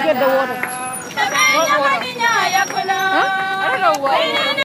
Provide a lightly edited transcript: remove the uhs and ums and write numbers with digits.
get the water. Huh? I don't know what.